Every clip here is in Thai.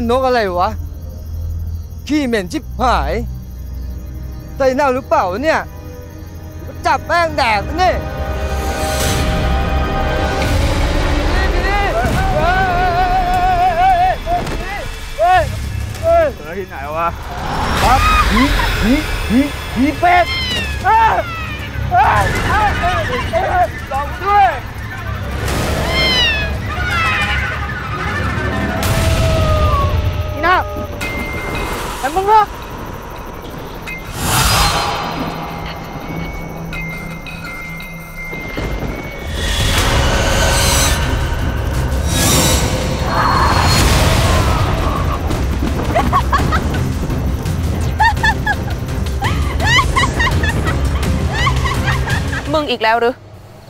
นกอะไรวะขี้เหม็นชิบหายใส่เน่าหรือเปล่าเนี่ยจับแป้งแดกนี่ที่ไหนวะครับผีเป็ดลองด้วยนี่นะแต่มึงเหรอมึงอีกแล้วหรือ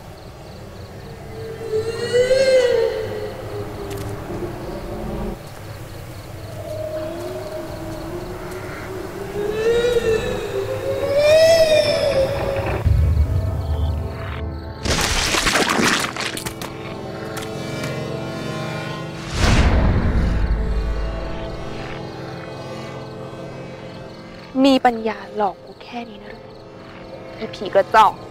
มีปัญญาหลอกกูแค่นี้นะไอ้ผีกระจอก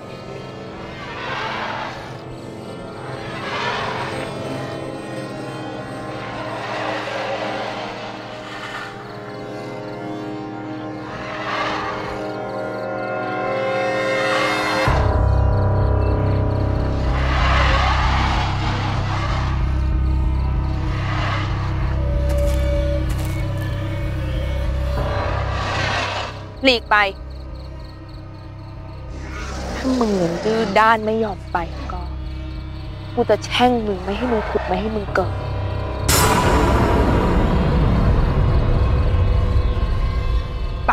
หลีกไปถ้ามึงยังดื้อด้านไม่ยอมไปก็กูจะแช่งมึงไม่ให้มึงขุดไม่ให้มึงเกิดไป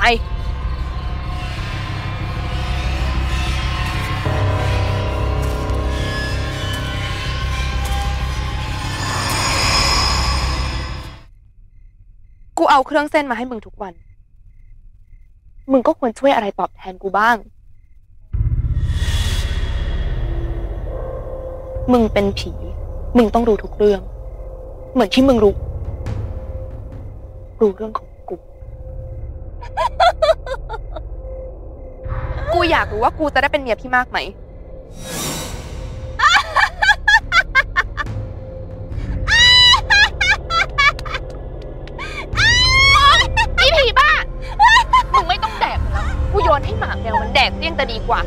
กูเอาเครื่องเส้นมาให้มึงทุกวันมึงก็ควรช่วยอะไรตอบแทนกูบ้างมึงเป็นผีมึงต้องรู้ทุกเรื่องเหมือนที่มึงรู้เรื่องของกู กูอยากรู้ว่ากูจะได้เป็นเมียพี่มากไหมไอ้ผีบ้ามึงไม่ต้องแดกแล้วกูโยนให้หมาแมวมันแดกเลี่ยงจะดีกว่า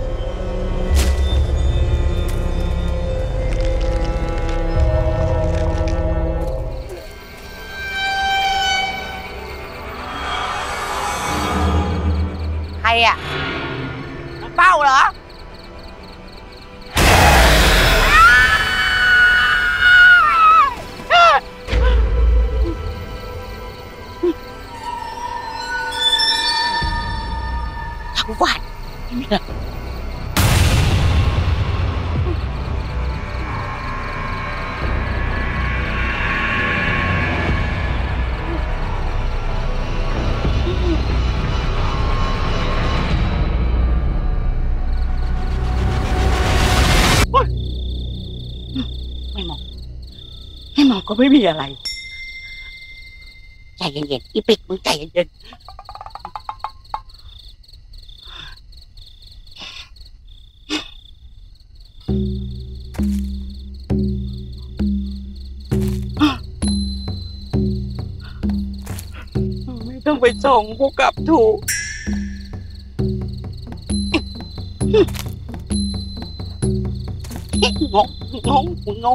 ใครอ่ะเป้าเหรอทั้งวันไม่มองก็ไม่มีอะไรใจเย็นๆอีปิกมึงใจเย็นไม่ต้องไปส่งกูกลับถูกงง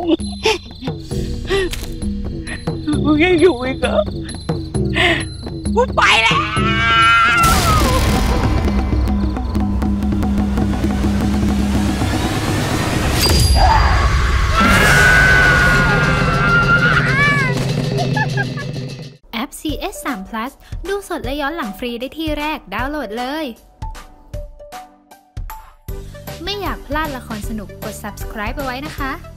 มึงยังอยู่อีกเหรอกูไปแล้วแอป CS3 Plus ดูสดและย้อนหลังฟรีได้ที่แรกดาวน์โหลดเลยไม่อยากพลาดละครสนุกกด subscribe เอาไว้นะคะ